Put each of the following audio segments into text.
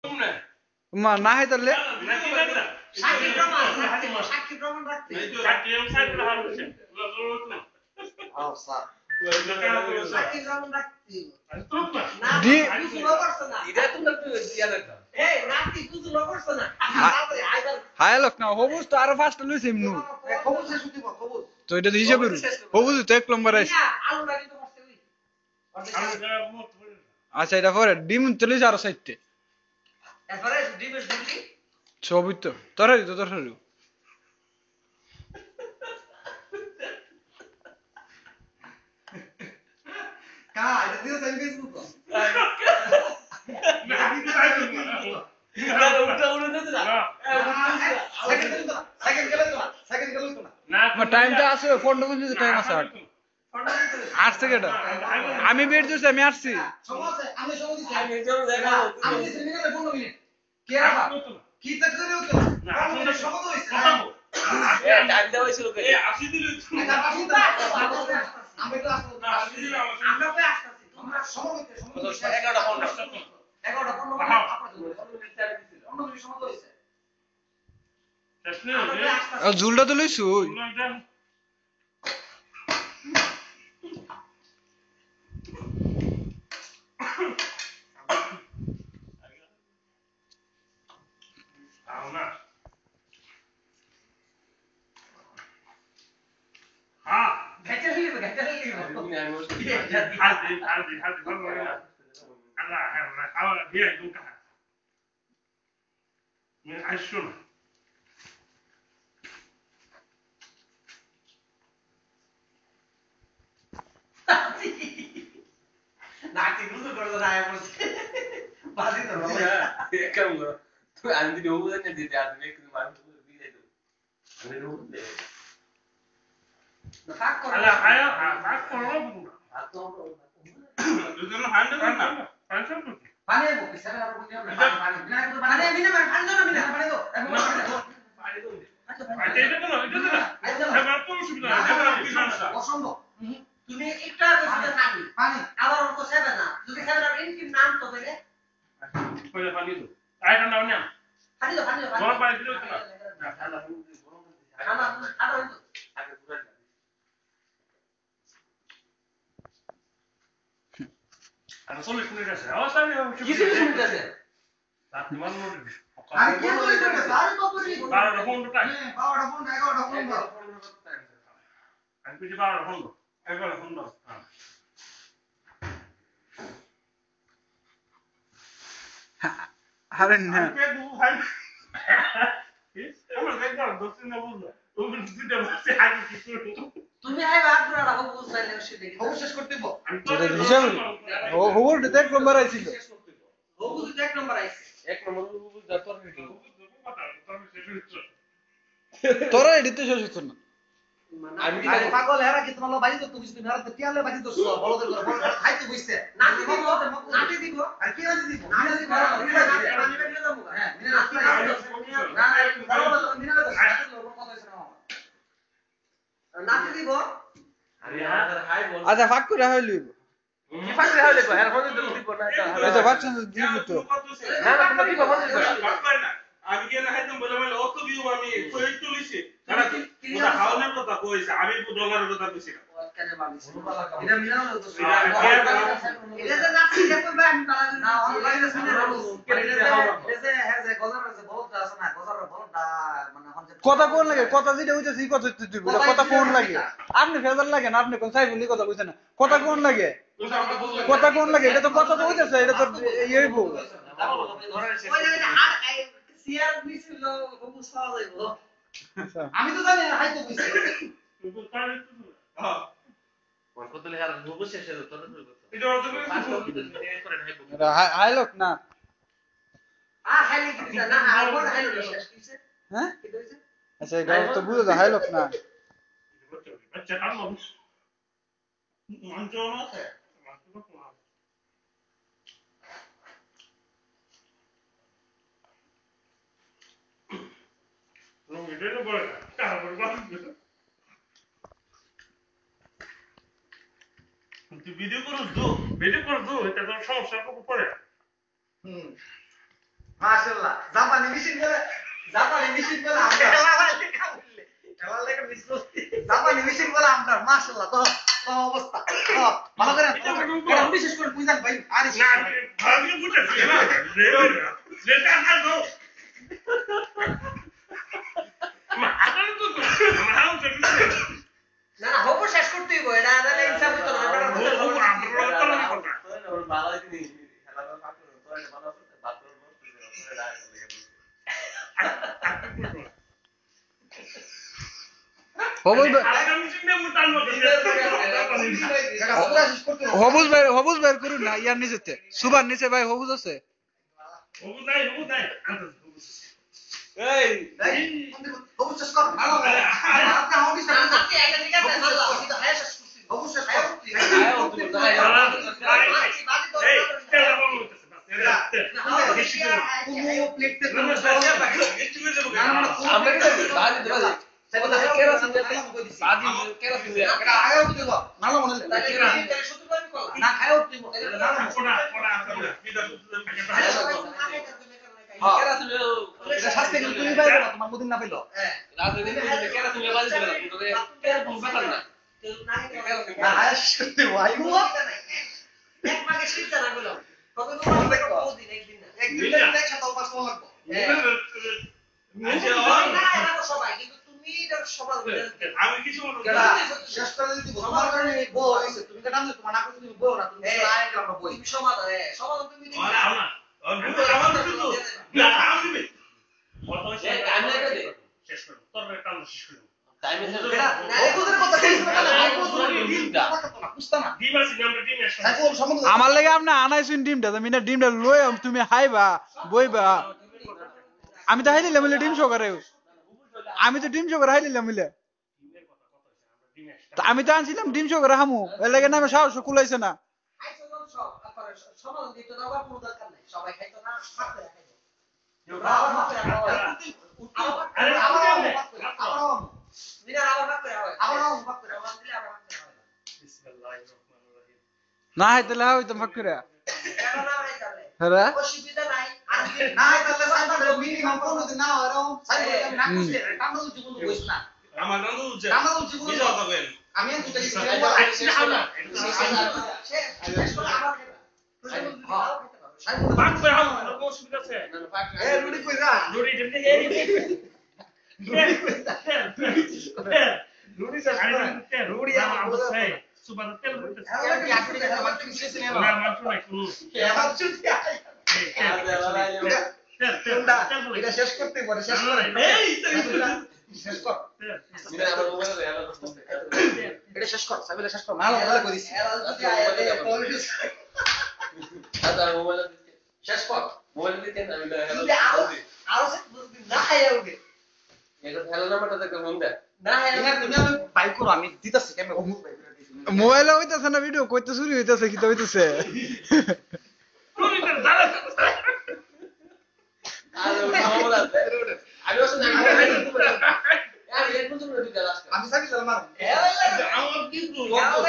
মা না হয় তাহলে হায় লোক না হবুজ তো আরো ফাস্ট লইছে এমনি তো এটা তো হিসাবে হবুজ তো 1 নম্বর আইছে আচ্ছা এটা পরে ডিম তো লইছে আরো 4টে এরপরে ডিমের ডিমটি ছবি তো তরকারি তো তরকারি কা এটা দিও তাই ফেসবুক না দিতে চাই না উল্টা উল্টা দে না সেকেন্ড গেল তো না টাইমটা আছে 15 মিনিট টাইম আছে 8 সেকেন্ড আমি বের দিছি আমি আসছি সমস্যা আমি সময় দিছি আমি জন্য দেখাবো আমি দিছি মিনিটে 15 মিনিট কি রাখা কি তাক করে হতো না আমি সময় হইছে এ টাইম দেওয়া হইছিল কে 80 দিল না 80 টা আমি তো আসছি না 80 দিল আমরা তো আসছি আমরা সময় হইছে সময় 11টা 15 11টা 15 আপনাদের 15 মিনিট টাইম দিছিল 15 মিনিট সময় হইছে ঝুলটা তো লইছু নাকি বুঝো করতে না আয় বলছে বাজি তো কেমন তুই আমি যদি ওগুলো জানি দিতে আর তুমি একটু মানুষ দিয়ে দাও আমি রোড দে না ফাক করো আলা আয়া ফাক করো না আর তো দুজন হ্যান্ডেল না ফাংশন করতে পানি বকি স্যার আর বলি না পানি বিনা করে পানি বিনা পানি দাও না বিনা পানি দাও এখন পানি দাও আচ্ছা এটা তো না এবার তো সুবিধা এবার কি সমস্যা অসম্ভব তুমি একটা বসে থাকি পানি আবার অঙ্ক সেবে না যদি সেবে না ইনকিম নাম তো দেবে কইলে পানি দাও আই ঠান্ডা না পানি দাও গরম পানি দিও না ঠান্ডা খানা খানা আগে পুরো আর 40 মিনিট আছে অবস্থা নেই কিছু মিনিট আছে তার মান মনে আর কি বলছিস আর তো বলি 12টা ফোন টাইম হ্যাঁ 12টা ফোন 11টা ফোন দাও আমি কিছু 12টা ফোন দাও 11টা ফোন দাও আরে না তুমি আইবা আপনারা রাখো বুঝাইলে সেটা কি শেষ করতে দিব এটা হিসাবে হবুজ তো 1 নম্বর আইছিল হবুজ 1 নম্বর আইছে 1 নম্বর বুঝ যা তোর কি তোরা এডিতে শেষ হচ্ছে না আমি কি পাগল হেরা কি তোমার বাজি তো তুমি তুমি হারাতে টিয়ালে বাজি তো বলদের করে বল খাইতে বইছে নাটি দিব আর কি বাজি দিব নাটি দিব আমি বেরিয়ে যাব হ্যাঁ নাটি দিব আরে আমাদের হাই বল আচ্ছা ফাক করে হইলি কি ফাকরে হইলে কো এর মধ্যে দিব না এটা বাচ্চা দিব তো না না তুমি কি বলছিস আমি কেন হাইতাম বলে বলে অত দিও আমি কই তুলিছি তারা কি ওটা হাওনের কথা কইছে আমি ডলারের কথা কইছি কেন বালিশ এটা মিলানো তো এটা যে নাটি দেখো আমি বালা না অনলাইনে শুনে রাখো এসে হেজে গজার আছে বলটা আছে না গজার বলটা মানে কথা কোন লাগে কথা যেটা হইতাছে এই কথা তুই কথা কোন লাগে আপনি ফেজার লাগে না আপনি কোন সাইফুলি কথা কইছেন না কথা কোন লাগে কথা কোন লাগে এটা তো কথা তো হইতাছে এটা তো এইবো সিয়ার মিছিল খুব সহজ হইব আমি তো জানি না হাইতো কইছে হ্যাঁ কোন কত লেহার বুঝ শেষ হলো তোর এটা অর্থ করে নাই এটা হাই লোক না হাইলি কি না আর কোন হাইলি শেষ কিছে হ্যাঁ কি কইছে আচ্ছা এটা তো বুঝো না হাই লোক না আচ্ছা কাম মঞ্চ না আছে এটা বলে না তারপর তুই ভিডিও করছ দো এটা তো সমস্যা কত পড়ে মাশাআল্লাহ জাপানি মেশিন বলে আমরা খেলা লাগে মিস করছি জাপানি মেশিন বলে আমরা মাশাআল্লাহ তো অবস্থা ভালো করে এরকম বিশেষ করে বুঝান ভাই আরে না ভাবি বুঝাছি না লেটা না গো মা আদান তো হাউ তো না হবো শেষ করতেই বই এটা আদালে হিসাব তো না আমরা তো না কথা ওর বাবা দিদি খেলা পাকড় তো এটা বাবা বাতর বলতে ওরা হবুজ বের করুন না ইয়ার নিচেতে সুবার নিচে ভাই হবুজ আছে হবু নাই এই হবো শেষ কর ভালো আপনি হাউডি শেষ করতে একটা দিকে আছে আল্লাহ হবো শেষ কর এই তেলা বলতে কুমো প্লেটে আমরা কি বাজি দেবা সেটা কেরাসিন বাজি কেরাসিন এটা আগে উঠব ভালো মনে লাগে না খায় উঠব কোনা বিদা কেরাসিন এটা শাস্তি কিন্তু তুমি পাইবে না তোমার মুদিন না পাইলো রাজনীতি কেরাসিন বাজি দেবা কিন্তু কেরাসিন বাতাল না না আয় সত্যি ওয়াইবো এক মাগে শিখতে না বলো কত তোমার দিন একদিন দেখা তো পাস লাগবে সবাই কিন্তু তুমি এটা সবার আমি কিছু বলবো শেষ করে দিতে তোমার কারণে বউ হইছে তুমি কেন তোমার না তুমি বউ না তুমি আয় আমরা বই সমাধান সমাধান তুমি দিবে না আমার কিছু তো না আমি কত আমি এটা দে শেষ করব তোর একটা শেষ করব টাইমে এটা ওদের কথা কইছ না বুঝতা না দিবাসি আমরা টিম একসাথে সাইকুল সম্বন্ধে আমার লাগে আপনি আনাইছেন ডিমটা আমি না ডিমটা লই তুমি হাইবা বইবা আমি তো হাইলিলাম মিলে ডিম সকারে আমি তো ডিম সকারে হাইলিলাম মিলে আমি তো আনছিলাম ডিম সকারে হামু এর লাগে না আমি সাহস কুলাইছে না সমাধান দিতে দাও কোনো দরকার নাই সবাই খাইতো না মাত্র না হাইতে লা হইতো ফাকরে হ্যাঁ অসুবিধা নাই না তাহলে সাইবার মিনিমাম 15 দিন না হরো সাইবার আমি না করছি কামড় জীবন বইছ না আমার নাম উজ্জা কামড় জীবন বিজয় থাকবেন আমি তো দেখি পাক করে হাম কোনো অসুবিধা আছে এ রুডি কই যা জড়ি দিতে এই রুডি শেষ করে রুডি আমার বলছে সুপার তেল দিতে কি আপনি দেখা মাত্র কিছু নেই না মাত্র নাই কোনো আমার চুটি এটা শেষ করতে পারে শেষ করে এই শেষ কর মিনা আমার মোবাইলে এটা শেষ কর সাবিলা শেষ কর ভালো ভালো কই দিছি আদা মোবাইলে শেষ কর মোবাইলে দিতে আমি যদি আরো না আয়া উঠে এটা হেলো নাম্বারটা দেখো ফোন দে না আয়া তুমি আমি বাইক করো আমি দিতাছি কেমন অমুক বাইক মোবাইলে হইতাছে না ভিডিও কইতে চুরি হইতাছে কি তো হইতাছে আমি ওসব না আর এর মধ্যে রুটি দাও আজকে আমি সাবি সালাম মার আমার কিন্তু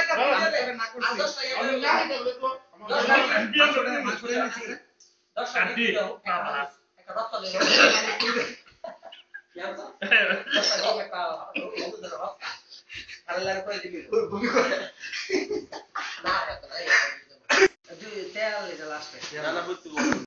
আল্লাহর কই দিবি ভূমি করে না না তেল এটা লাস্টে না না বুঝতে